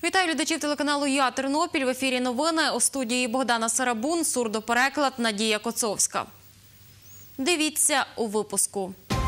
Вітаю глядачів телеканалу «Я Тернопіль». В ефірі новини. У студії Богдана Сарабун, сурдопереклад Надія Коцовська. Дивіться у випуску.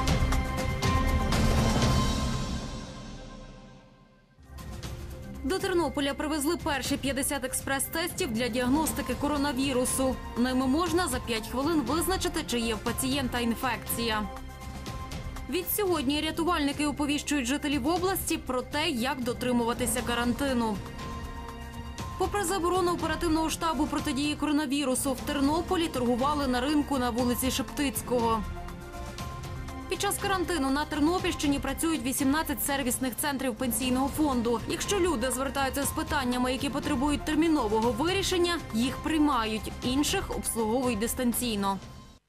До Тернополя привезли перші 50 експрес-тестів для діагностики коронавірусу. Ними можна за 5 хвилин визначити, чи є в пацієнта інфекція. Відсьогодні рятувальники оповіщують жителів області про те, як дотримуватися карантину. Попри заборону оперативного штабу протидії коронавірусу, в Тернополі торгували на ринку на вулиці Шептицького. Під час карантину на Тернопільщині працюють 18 сервісних центрів пенсійного фонду. Якщо люди звертаються з питаннями, які потребують термінового вирішення, їх приймають, інших обслуговують дистанційно.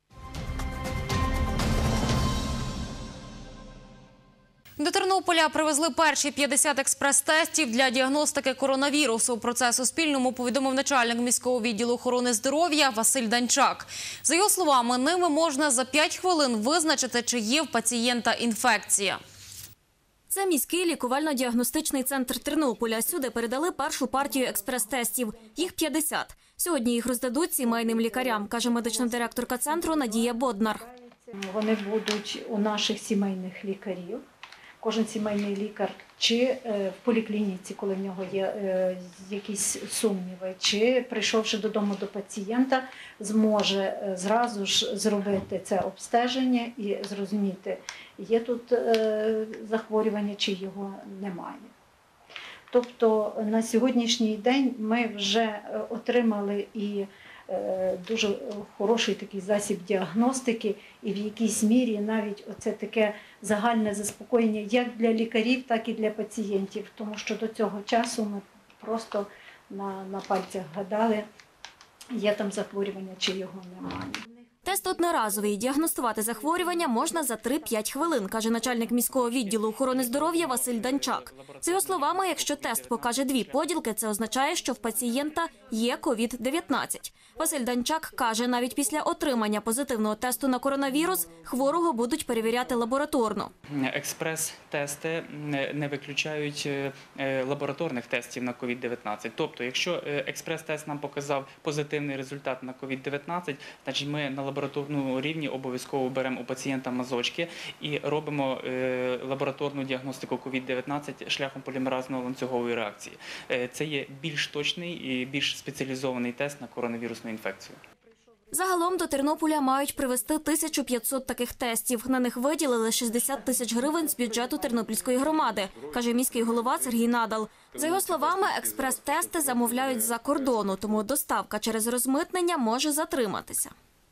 До Тернополя привезли перші 50 експрес-тестів для діагностики коронавірусу. Про це Суспільному повідомив начальник міського відділу охорони здоров'я Василь Данчак. За його словами, ними можна за 5 хвилин визначити, чи є в пацієнта інфекція. Це міський лікувально-діагностичний центр Тернополя. Сюди передали першу партію експрес-тестів. Їх 50. Сьогодні їх роздадуть сімейним лікарям, каже медична директорка центру Надія Боднар. Вони будуть у наших сімейних лікарів. Кожен сімейний лікар, чи в поліклініці, коли в нього є якісь сумніви, чи прийшовши додому до пацієнта, зможе зразу ж зробити це обстеження і зрозуміти, є тут захворювання, чи його немає. Тобто на сьогоднішній день ми вже отримали і дуже хороший такий засіб діагностики, і в якійсь мірі навіть оце таке загальне заспокоєння як для лікарів, так і для пацієнтів, тому що до цього часу ми просто на пальцях гадали, є там захворювання чи його немає. Тест одноразовий. Діагностувати захворювання можна за 3-5 хвилин, каже начальник міського відділу охорони здоров'я Василь Данчак. За його словами, якщо тест покаже 2 поділки, це означає, що в пацієнта є COVID-19. Василь Данчак каже, навіть після отримання позитивного тесту на коронавірус хворого будуть перевіряти лабораторно. Експрес-тести не виключають лабораторних тестів на COVID-19. Тобто, якщо експрес-тест нам показав позитивний результат на COVID-19, значить ми на лабораторному рівні обов'язково беремо у пацієнта мазочки і робимо лабораторну діагностику COVID-19 шляхом полімеразної ланцюгової реакції. Це є більш точний і більш спеціалізований тест на коронавірусну інфекцію. Загалом до Тернополя мають привезти 1500 таких тестів. На них виділили 60 тисяч гривень з бюджету Тернопільської громади, каже міський голова Сергій Надал. За його словами, експрес-тести замовляють з-за кордону, тому доставка через розмитнення може затриматися.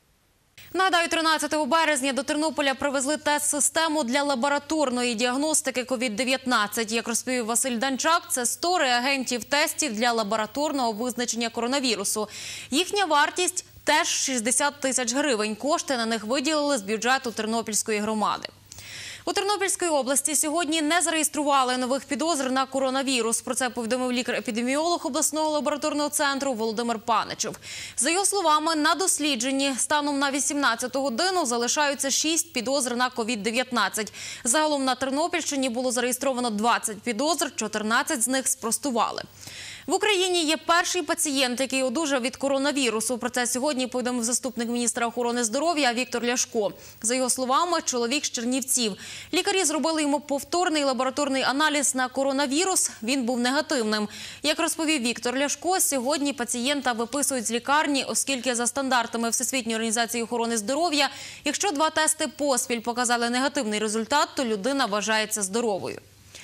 Нагадаю, 13 березня до Тернополя привезли тест-систему для лабораторної діагностики COVID-19. Як розповів Василь Данчак, це 100 реагентів тестів для лабораторного визначення коронавірусу. Їхня вартість – теж 60 тисяч гривень. Кошти на них виділили з бюджету Тернопільської громади. У Тернопільській області сьогодні не зареєстрували нових підозр на коронавірус. Про це повідомив лікар-епідеміолог обласного лабораторного центру Володимир Паничев. За його словами, на дослідженні станом на 18 годину залишаються 6 підозр на COVID-19. Загалом на Тернопільщині було зареєстровано 20 підозр, 14 з них спростували. В Україні є перший пацієнт, який одужав від коронавірусу. Про це сьогодні повідомив заступник міністра охорони здоров'я Віктор Ляшко. За його словами, чоловік з Чернівців. Лікарі зробили йому повторний лабораторний аналіз на коронавірус. Він був негативним. Як розповів Віктор Ляшко, сьогодні пацієнта виписують з лікарні, оскільки за стандартами Всесвітньої організації охорони здоров'я, якщо 2 тести поспіль показали негативний результат, то людина вважається здоровою.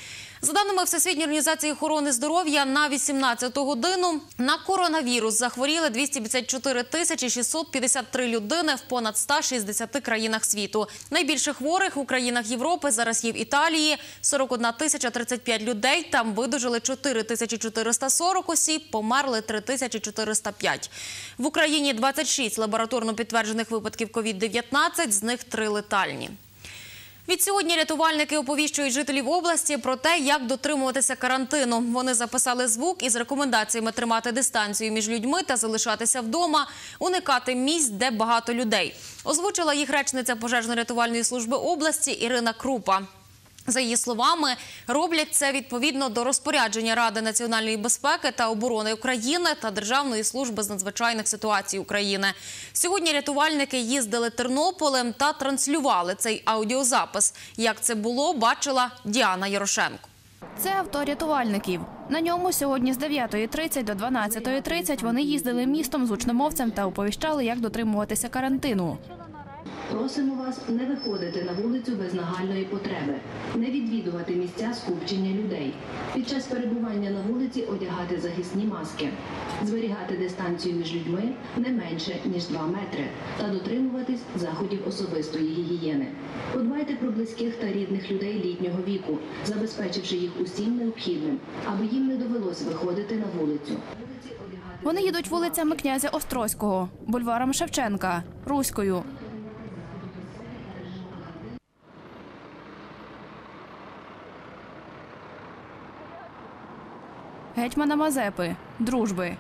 За даними Всесвітньої організації охорони здоров'я, на 18 годину на коронавірус захворіли 254 тисячі 653 людини в понад 160 країнах світу. Найбільше хворих у країнах Європи зараз є в Італії – 41 тисяча 35 людей, там видужали 4 тисячі 440 осіб, померли 3 тисячі 405. В Україні 26 лабораторно підтверджених випадків COVID-19, з них 3 летальні. Відсьогодні рятувальники оповіщують жителів області про те, як дотримуватися карантину. Вони записали звук із рекомендаціями тримати дистанцію між людьми та залишатися вдома, уникати місць, де багато людей. Озвучила їх речниця пожежно-рятувальної служби області Ірина Крупа. За її словами, роблять це відповідно до розпорядження Ради національної безпеки та оборони України та Державної служби з надзвичайних ситуацій України. Сьогодні рятувальники їздили Тернополем та транслювали цей аудіозапис. Як це було, бачила Діана Ярошенко. Це авто рятувальників. На ньому сьогодні з 9:30 до 12:30 вони їздили містом з гучномовцем та оповіщали, як дотримуватися карантину. Просимо вас не виходити на вулицю без нагальної потреби, не відвідувати місця скупчення людей. Під час перебування на вулиці одягати захисні маски, зберігати дистанцію між людьми не менше, ніж 2 метри та дотримуватись заходів особистої гігієни. Подбайте про близьких та рідних людей літнього віку, забезпечивши їх усім необхідним, аби їм не довелося виходити на вулицю. Вони їдуть вулицями князя Острозького, бульваром Шевченка, Руською. Гетьмана Мазепи, Дружби.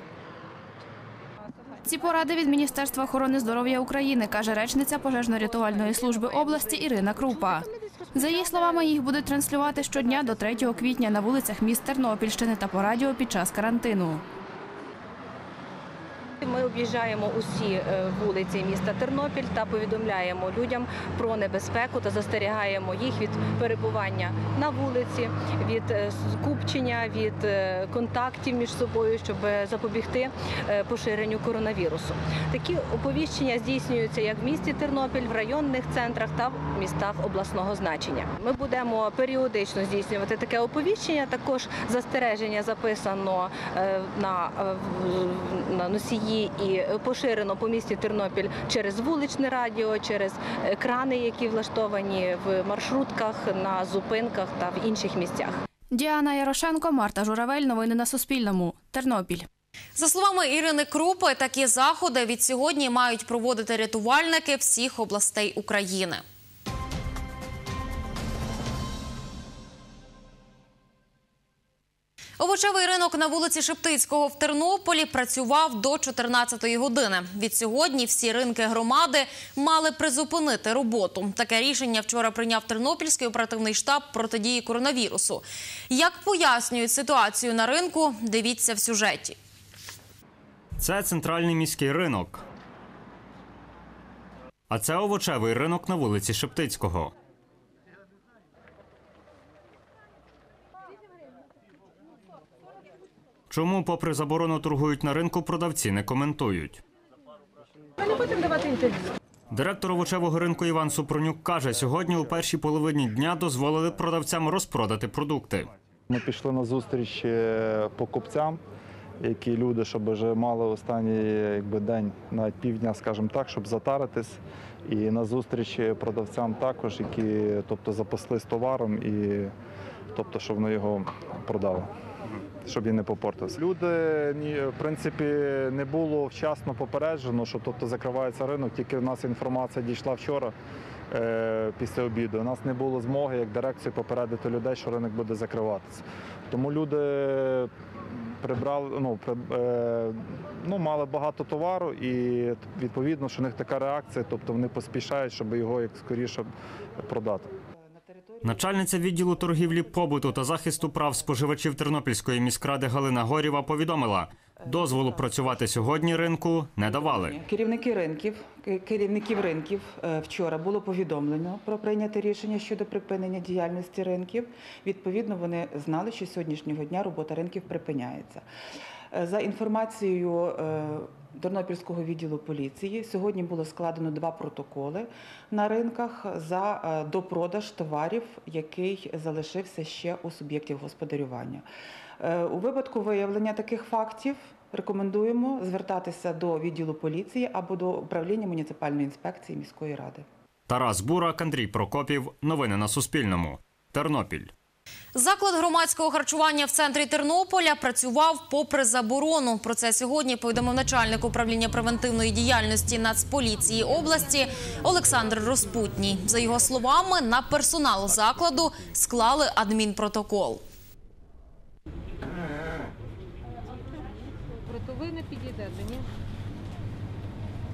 Ці поради від Міністерства охорони здоров'я України, каже речниця пожежно-рятувальної служби області Ірина Крупа. За її словами, їх будуть транслювати щодня до 3 квітня на вулицях міст Тернопільщини та по радіо під час карантину. Ми об'їжджаємо усі вулиці міста Тернопіль та повідомляємо людям про небезпеку та застерігаємо їх від перебування на вулиці, від скупчення, від контактів між собою, щоб запобігти поширенню коронавірусу. Такі оповіщення здійснюються як в місті Тернопіль, в районних центрах та в містах обласного значення. Ми будемо періодично здійснювати таке оповіщення, також застереження записано на носії і поширено по місті Тернопіль через вуличне радіо, через екрани, які влаштовані в маршрутках, на зупинках та в інших місцях. Діана Ярошенко, Марта Журавель. Новини на Суспільному. Тернопіль. За словами Ірини Крупи, такі заходи від сьогодні мають проводити рятувальники всіх областей України. Овочевий ринок на вулиці Шептицького в Тернополі працював до 14-ї години. Від сьогодні всі ринки громади мали призупинити роботу. Таке рішення вчора прийняв Тернопільський оперативний штаб протидії коронавірусу. Як пояснюють ситуацію на ринку, дивіться в сюжеті. Це центральний міський ринок. А це овочевий ринок на вулиці Шептицького. Чому, попри заборону, торгують на ринку, продавці не коментують. Ми не будемо давати інтерв'ю. Директор овочевого ринку Іван Супронюк каже, сьогодні у першій половині дня дозволили продавцям розпродати продукти. Ми пішли на зустріч покупцям, які люди, щоб вже мали останній день, навіть півдня, скажімо так, щоб затаритись. І на зустріч продавцям також, які запаслись товаром, і щоб вони його продали, щоб він не попортився. Люди, в принципі, не було вчасно попереджено, що закривається ринок, тільки в нас інформація дійшла вчора після обіду. У нас не було змоги, як дирекції, попередити людей, що ринок буде закриватися. Тому люди мали багато товару і, відповідно, що в них така реакція, вони поспішають, щоб його як скоріше продати. Начальниця відділу торгівлі, побуту та захисту прав споживачів Тернопільської міськради Галина Горєва повідомила, дозволу працювати сьогодні ринку не давали. Керівників ринків вчора було повідомлено про прийняте рішення щодо припинення діяльності ринків. Відповідно, вони знали, що з сьогоднішнього дня робота ринків припиняється. За інформацією Тернопільського відділу поліції, сьогодні було складено 2 протоколи на ринках за допродаж товарів, який залишився ще у суб'єктів господарювання. У випадку виявлення таких фактів рекомендуємо звертатися до відділу поліції або до управління муніципальної інспекції міської ради. Тарас Бурак, Андрій Прокопів. Новини на Суспільному. Тернопіль. Заклад громадського харчування в центрі Тернополя працював попри заборону. Про це сьогодні повідомив начальник управління превентивної діяльності Нацполіції області Олександр Розпутній. За його словами, на персонал закладу склали адмінпротокол. Проте ви не підійдете, ні?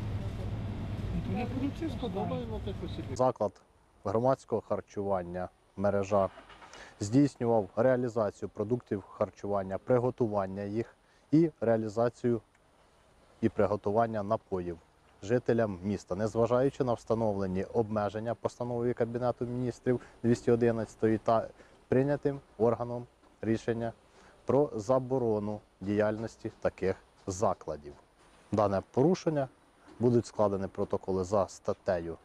Заклад громадського харчування мережа, здійснював реалізацію продуктів харчування, приготування їх і реалізацію і приготування напоїв жителям міста, незважаючи на встановлені обмеження постановою Кабінету міністрів 211 та прийнятим органом рішення про заборону діяльності таких закладів. Дане порушення будуть складені протоколи за статтею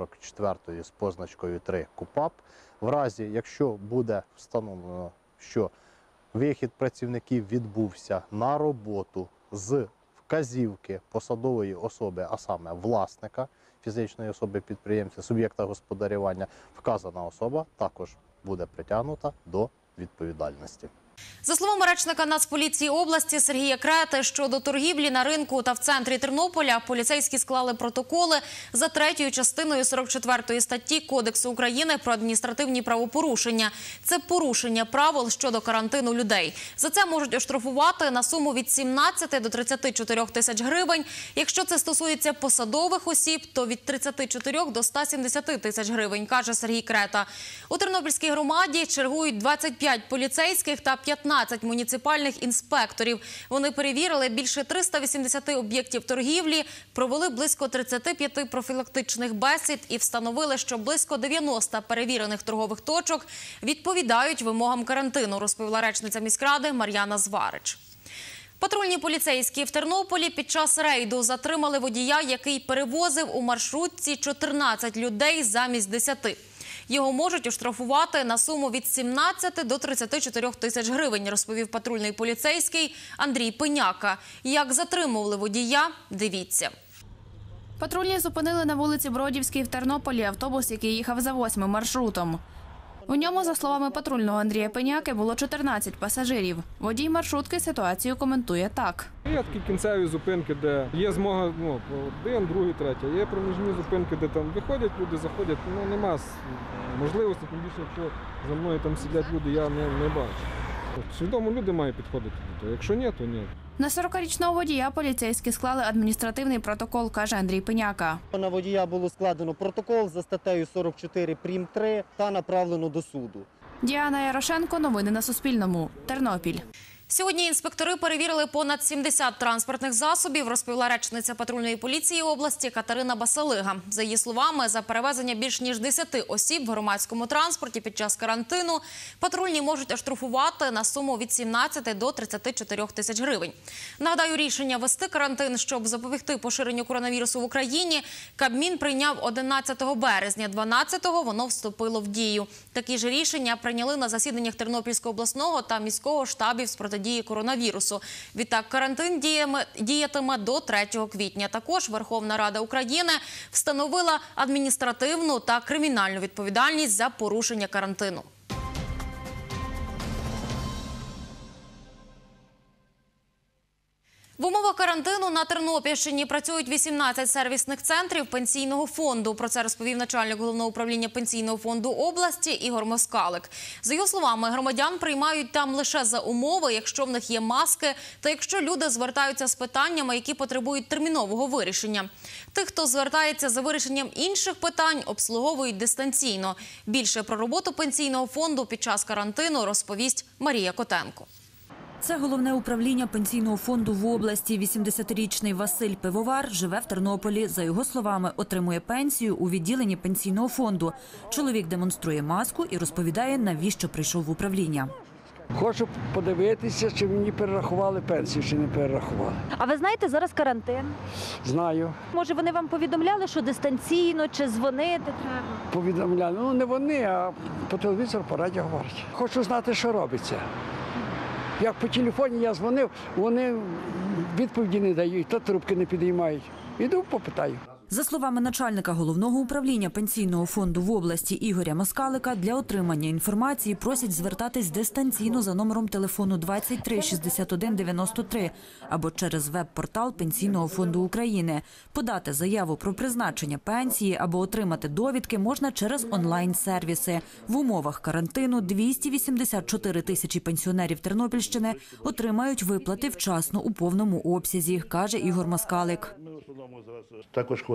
44 з позначкою 3 КУпАП. В разі, якщо буде встановлено, що вихід працівників відбувся на роботу з вказівки посадової особи, а саме власника, фізичної особи підприємця, суб'єкта господарювання, вказана особа також буде притягнута до відповідальності. За словами речника Нацполіції області Сергія Крети, щодо торгівлі на ринку та в центрі Тернополя поліцейські склали протоколи за 3-ю частиною 44 статті Кодексу України про адміністративні правопорушення. Це порушення правил щодо карантину людей. За це можуть оштрафувати на суму від 17 до 34 тисяч гривень. Якщо це стосується посадових осіб, то від 34 до 170 тисяч гривень, каже Сергій Крета. У Тернопільській громаді чергують 25 поліцейських та 15 муніципальних інспекторів. Вони перевірили більше 380 об'єктів торгівлі, провели близько 35 профілактичних бесід і встановили, що близько 90 перевірених торгових точок відповідають вимогам карантину, розповіла речниця міськради Мар'яна Зварич. Патрульні поліцейські в Тернополі під час рейду затримали водія, який перевозив у маршрутці 14 людей замість 10. Його можуть оштрафувати на суму від 17 до 34 тисяч гривень, розповів патрульний поліцейський Андрій Пеняка. Як затримували водія – дивіться. Патрульні зупинили на вулиці Бродівській в Тернополі автобус, який їхав за 8-м маршрутом. У ньому, за словами патрульного Андрія Пеняки, було 14 пасажирів. Водій маршрутки ситуацію коментує так. Є такі кінцеві зупинки, де є змога, один, другий, третій. Є проміжні зупинки, де там виходять люди, заходять. Нема можливості, тим більше, якщо за мною там сидять люди, я не бачу. Свідомо люди мають підходити до того. Якщо ні, то ні. На 40-річного водія поліцейські склали адміністративний протокол, каже Андрій Пеняка. На водія було складено протокол за статтею 44 прим. 3 та направлено до суду. Діана Ярошенко, новини на Суспільному, Тернопіль. Сьогодні інспектори перевірили понад 70 транспортних засобів, розповіла речниця патрульної поліції області Катерина Басалига. За її словами, за перевезення більш ніж 10 осіб в громадському транспорті під час карантину патрульні можуть оштрафувати на суму від 17 до 34 тисяч гривень. Нагадаю, рішення ввести карантин, щоб запобігти поширенню коронавірусу в Україні, Кабмін прийняв 11 березня. 12-го воно вступило в дію. Такі ж рішення прийняли на засіданнях Тернопільського обласного та міського штабів з протидії коронавірусу. Відтак, карантин діятиме до 3 квітня. Також Верховна Рада України встановила адміністративну та кримінальну відповідальність за порушення карантину. В умовах карантину на Тернопільщині працюють 18 сервісних центрів Пенсійного фонду. Про це розповів начальник Головного управління Пенсійного фонду області Ігор Москалик. За його словами, громадян приймають там лише за умови, якщо в них є маски та якщо люди звертаються з питаннями, які потребують термінового вирішення. Тих, хто звертається за вирішенням інших питань, обслуговують дистанційно. Більше про роботу Пенсійного фонду під час карантину розповість Марія Котенко. Це головне управління Пенсійного фонду в області. 80-річний Василь Пивовар живе в Тернополі. За його словами, отримує пенсію у відділенні Пенсійного фонду. Чоловік демонструє маску і розповідає, навіщо прийшов в управління. Хочу подивитися, чи мені перерахували пенсію, чи не перерахували. А ви знаєте, зараз карантин? Знаю. Може, вони вам повідомляли, що дистанційно, чи дзвонити треба? Повідомляли. Не вони, а по телевізору, по радіо говорять. Хочу знати, що робиться. Як по телефоні я дзвонив, вони відповіді не дають, та трубки не підіймають. Іду, попитаю. За словами начальника Головного управління Пенсійного фонду в області Ігоря Москалика, для отримання інформації просять звертатись дистанційно за номером телефону 23 61 93 або через веб-портал Пенсійного фонду України. Подати заяву про призначення пенсії або отримати довідки можна через онлайн-сервіси. В умовах карантину 284 тисячі пенсіонерів Тернопільщини отримають виплати вчасно у повному обсязі, каже Ігор Москалик. Також хочу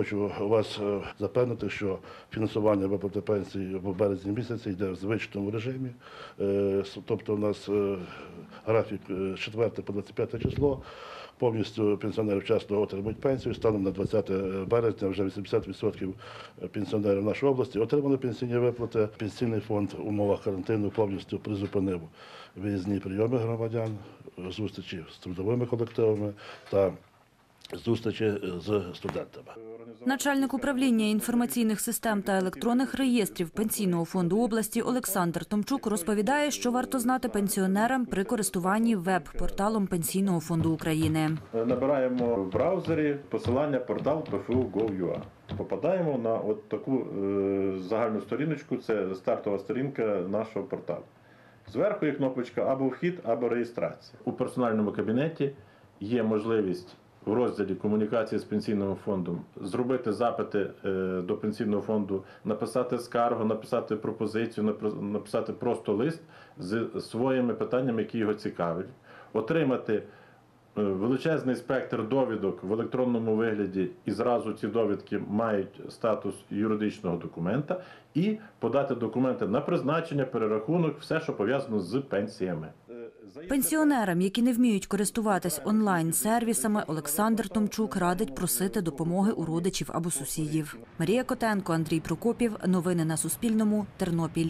хочу вас запевнити, що фінансування виплати пенсії в березні місяці йде в звичному режимі. Тобто у нас графік з 4 по 25 число. Повністю пенсіонери вчасно отримують пенсію. Станом на 20 березня вже 80% пенсіонерів нашої області отримали пенсійні виплати. Пенсійний фонд в умовах карантину повністю призупинив виїзні прийоми громадян, зустрічі з трудовими колективами та зустрічі з студентами. Начальник управління інформаційних систем та електронних реєстрів Пенсійного фонду області Олександр Томчук розповідає, що варто знати пенсіонерам при користуванні веб-порталом Пенсійного фонду України. Набираємо в браузері посилання портал pfu.gov.ua. Попадаємо на от таку загальну сторіночку, це стартова сторінка нашого порталу. Зверху є кнопочка або вхід, або реєстрація. У персональному кабінеті є можливість в розділі комунікації з Пенсійним фондом зробити запити до Пенсійного фонду, написати скаргу, написати пропозицію, написати просто лист з своїми питаннями, які його цікавлять, отримати величезний спектр довідок в електронному вигляді, і зразу ці довідки мають статус юридичного документа, і подати документи на призначення, перерахунок, все, що пов'язано з пенсіями. Пенсіонерам, які не вміють користуватись онлайн-сервісами, Олександр Томчук радить просити допомоги у родичів або сусідів. Марія Котенко, Андрій Прокопів. Новини на Суспільному. Тернопіль.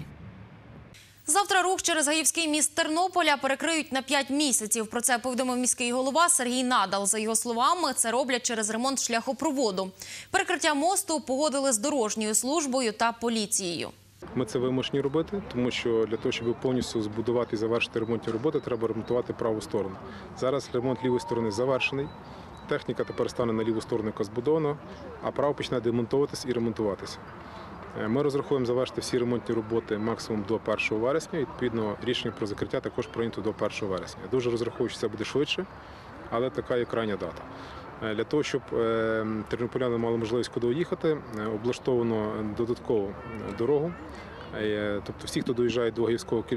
Завтра рух через Гаївський міст Тернополя перекриють на 5 місяців. Про це повідомив міський голова Сергій Надал. За його словами, це роблять через ремонт шляхопроводу. Перекриття мосту погодили з дорожньою службою та поліцією. Ми це вимушені робити, тому що для того, щоб повністю збудувати і завершити ремонтні роботи, треба ремонтувати праву сторону. Зараз ремонт лівої сторони завершений. Техніка тепер стане на ліву сторону, яка збудована, а право почне демонтуватися і ремонтуватися. Ми розраховуємо завершити всі ремонтні роботи максимум до 1 вересня. Відповідно, рішення про закриття також прийнято до 1 вересня. Я дуже розраховую, що це буде швидше, але така є крайня дата. Для того, щоб тернополяни мали можливість куди їхати, облаштовано додаткову дорогу. Тобто всі, хто доїжджає до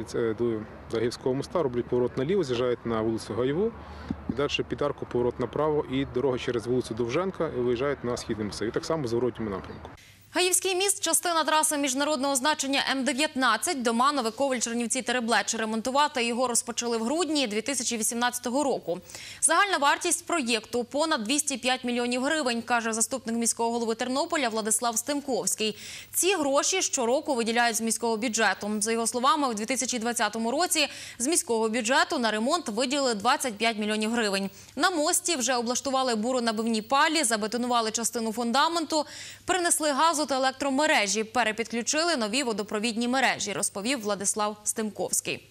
Гаївського моста, роблять поворот наліво, з'їжджають на вулицю Гаєву, і далі під арку поворот направо і дорога через вулицю Довженка і виїжджають на Східний масив. І так само в зворотньому напрямку. Гаївський міст – частина траси міжнародного значення М-19 Доманове, Ковель, Чернівці, Тереблеч. Ремонтувати його розпочали в грудні 2018 року. Загальна вартість проєкту – понад 205 мільйонів гривень, каже заступник міського голови Тернополя Владислав Стемковський. Ці гроші щороку виділяють з міського бюджету. За його словами, у 2020 році з міського бюджету на ремонт виділили 25 мільйонів гривень. На мості вже облаштували буронабивні палі, забетонували частину фундаменту, принесли газу та електромережі, перепідключили нові водопровідні мережі, розповів Владислав Стемковський.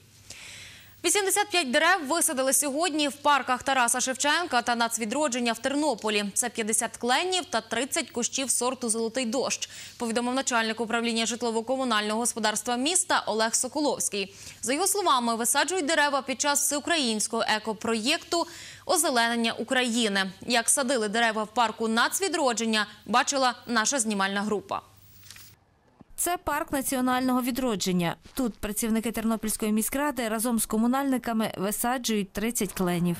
85 дерев висадили сьогодні в парках Тараса Шевченка та Нацвідродження в Тернополі. Це 50 кленів та 30 кущів сорту «Золотий дощ», повідомив начальник управління житлово-комунального господарства міста Олег Соколовський. За його словами, висаджують дерева під час всеукраїнського екопроєкту «Озеленення України». Як садили дерева в парку Нацвідродження, бачила наша знімальна група. Це парк національного відродження. Тут працівники Тернопільської міськради разом з комунальниками висаджують 30 кленів.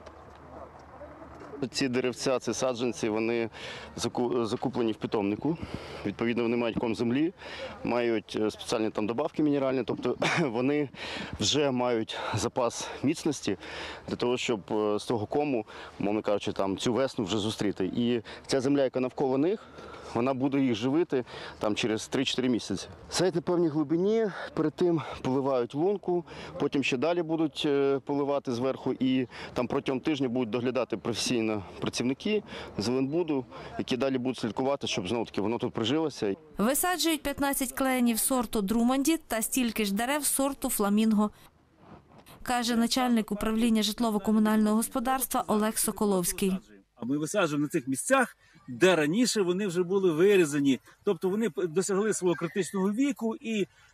Ці деревця, ці саджанці, вони закуплені в питомнику. Відповідно, вони мають ком землі, мають спеціальні там добавки мінеральні, тобто вони вже мають запас міцності для того, щоб з того кому, мовно кажучи, там цю весну вже зустріти. І ця земля, яка навколо них, вона буде їх живити там через 3-4 місяці. Садять на певній глибині, перед тим поливають лунку, потім ще далі будуть поливати зверху і там протягом тижня будуть доглядати професійно працівники Зеленбуду, які далі будуть слідкувати, щоб знову-таки воно тут прижилося. Висаджують 15 кленів сорту Друмонді та стільки ж дерев сорту Фламінго, каже начальник управління житлово-комунального господарства Олег Соколовський. Ми висаджуємо на цих місцях, де раніше вони вже були вирізані. Тобто вони досягли свого критичного віку і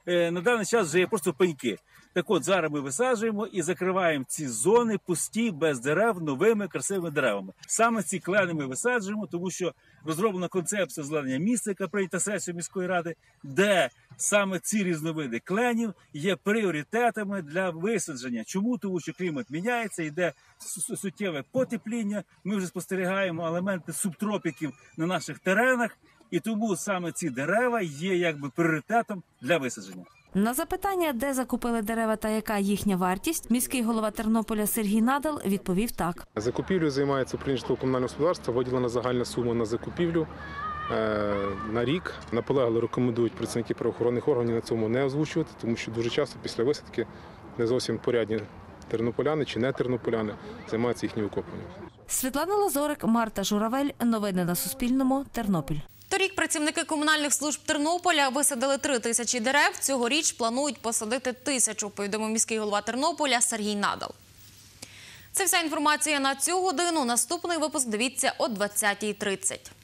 на даний час вже є просто пеньки. Так от, зараз ми висаджуємо і закриваємо ці зони пусті, без дерев, новими красивими деревами. Саме ці клени ми висаджуємо, тому що розроблена концепція озеленення міста, яка прийнята сесією міської ради, де саме ці різновиди кленів є пріоритетами для висадження. Чому? Тому що клімат міняється, йде суттєве потепління, ми вже спостерігаємо елементи субтропіків на наших теренах, і тому саме ці дерева є якби пріоритетом для висадження. На запитання, де закупили дерева та яка їхня вартість, міський голова Тернополя Сергій Надал відповів так. Закупівлею займається управління житлово-комунального господарства, виділена загальна сума на закупівлю на рік. Наполегливо рекомендують працівники правоохоронних органів на цьому не озвучувати, тому що дуже часто після висадки не зовсім порядні тернополяни чи не тернополяни займаються їхнім викопуванням. Світлана Лазорик, Марта Журавель. Новини на Суспільному. Тернопіль. Торік працівники комунальних служб Тернополя висадили 3000 дерев. Цьогоріч планують посадити 1000, повідомив міський голова Тернополя Сергій Надал. Це вся інформація на цю годину. Наступний випуск дивіться о 20:30.